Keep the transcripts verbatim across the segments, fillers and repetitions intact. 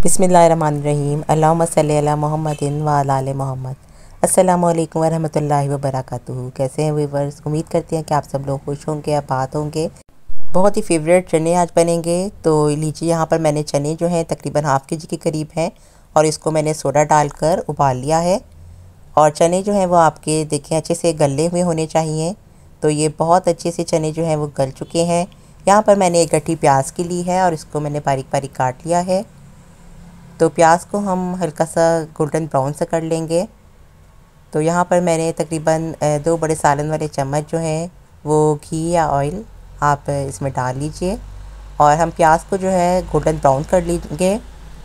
बिस्मिल्लाहिर्रहमानिर्रहीम अल्लाहुम्मा सल्ली अला मुहम्मदिन व अला आले मोहम्मद। अस्सलामु अलैकुम व रहमतुल्लाहि व बरकातुहू। कैसे हैं व्यूअर्स? उम्मीद करते हैं कि आप सब लोग खुश होंगे, आबाद होंगे। बहुत ही फेवरेट चने आज बनेंगे। तो लीजिए, यहाँ पर मैंने चने जो हैं तकरीबन हाफ़ के जी के करीब हैं और इसको मैंने सोडा डालकर उबाल लिया है। और चने जो हैं वो आपके देखें अच्छे से गले हुए होने चाहिए। तो ये बहुत अच्छे से चने जो हैं वो गल चुके हैं। यहाँ पर मैंने एक गट्ठी प्याज की ली है और इसको मैंने बारीक बारीक काट लिया है। तो प्याज को हम हल्का सा गोल्डन ब्राउन से कर लेंगे। तो यहाँ पर मैंने तकरीबन दो बड़े सालन वाले चम्मच जो हैं वो घी या ऑयल आप इसमें डाल लीजिए और हम प्याज को जो है गोल्डन ब्राउन कर लेंगे।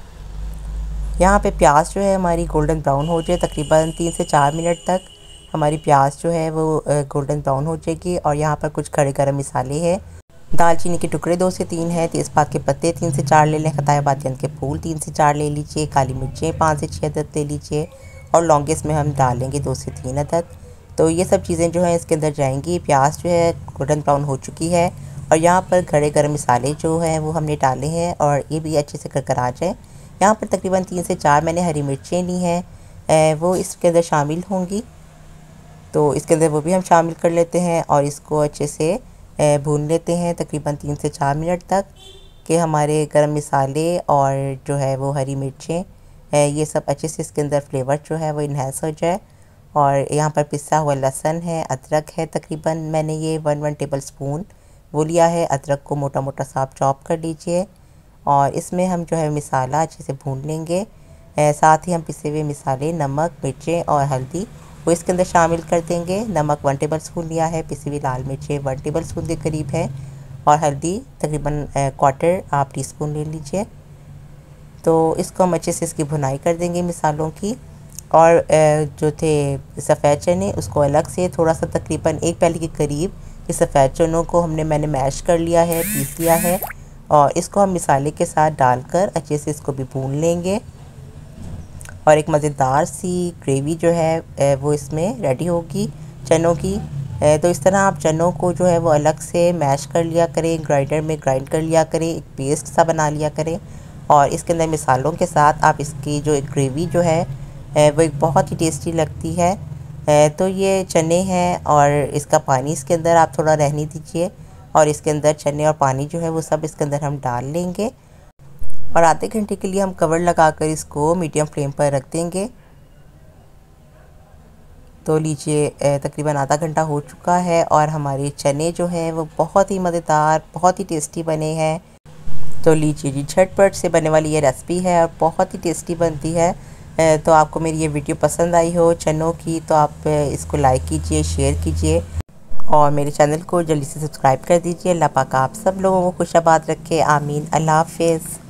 यहाँ पे प्याज जो है हमारी गोल्डन ब्राउन हो जाए, तकरीबन तीन से चार मिनट तक हमारी प्याज जो है वो गोल्डन ब्राउन हो जाएगी। और यहाँ पर कुछ खड़े गरम मसाले हैं। दालचीनी के टुकड़े दो से तीन हैं, तेज़पात के पत्ते तीन से चार ले लें, खताया बातियन के फूल तीन से चार ले लीजिए, काली मिर्चें पाँच से छः अदद ले लीजिए और लौंगे में हम डालेंगे दो से तीन अदद। तो ये सब चीज़ें जो हैं इसके अंदर जाएंगी। प्याज जो है गोल्डन ब्राउन हो चुकी है और यहाँ पर खड़े गरम मसाले जो हैं वो हमने डाले हैं और ये भी अच्छे से करकर आ जाए। यहाँ पर तकरीबन तीन से चार मैंने हरी मिर्चें ली हैं, वो इसके अंदर शामिल होंगी। तो इसके अंदर वो भी हम शामिल कर लेते हैं और इसको अच्छे से भून लेते हैं तकरीबन तीन से चार मिनट तक कि हमारे गरम मसाले और जो है वो हरी मिर्चें ये सब अच्छे से इसके अंदर फ्लेवर जो है वो इन्हेंस हो जाए। और यहाँ पर पिसा हुआ लहसुन है, अदरक है, तकरीबन मैंने ये वन वन टेबल स्पून वो लिया है। अदरक को मोटा मोटा साफ चॉप कर लीजिए और इसमें हम जो है मसाला अच्छे से भून लेंगे। साथ ही हम पिसे हुए मसाले, नमक, मिर्चें और हल्दी वो इसके अंदर शामिल कर देंगे। नमक वन टेबल स्पून लिया है, पिसी हुई लाल मिर्चें वन टेबल स्पून के करीब है और हल्दी तकरीबन क्वार्टर आप टी स्पून ले लीजिए। तो इसको हम अच्छे से इसकी भुनाई कर देंगे मसालों की। और जो थे सफ़ेद चने उसको अलग से थोड़ा सा तकरीबन एक प्याली के करीब इस सफ़ेद चनों को हमने मैंने मैश कर लिया है, पीस लिया है और इसको हम मसाले के साथ डालकर अच्छे से इसको भी भून लेंगे और एक मज़ेदार सी ग्रेवी जो है वो इसमें रेडी होगी चनों की। तो इस तरह आप चनों को जो है वो अलग से मैश कर लिया करें, ग्राइंडर में ग्राइंड कर लिया करें, एक पेस्ट सा बना लिया करें और इसके अंदर मसालों के साथ आप इसकी जो एक ग्रेवी जो है वो एक बहुत ही टेस्टी लगती है। तो ये चने हैं और इसका पानी इसके अंदर आप थोड़ा रहने दीजिए और इसके अंदर चने और पानी जो है वो सब इसके अंदर हम डाल लेंगे और आधे घंटे के लिए हम कवर लगाकर इसको मीडियम फ्लेम पर रख देंगे। तो लीजिए, तकरीबन आधा घंटा हो चुका है और हमारे चने जो हैं वो बहुत ही मज़ेदार, बहुत ही टेस्टी बने हैं। तो लीजिए जी, झटपट से बनने वाली ये रेसिपी है और बहुत ही टेस्टी बनती है। तो आपको मेरी ये वीडियो पसंद आई हो चनों की तो आप इसको लाइक कीजिए, शेयर कीजिए और मेरे चैनल को जल्दी से सब्सक्राइब कर दीजिए। अल्लाह पाक आप सब लोगों को खुश आबाद रखे, आमीन। अल्लाह हाफ़िज़।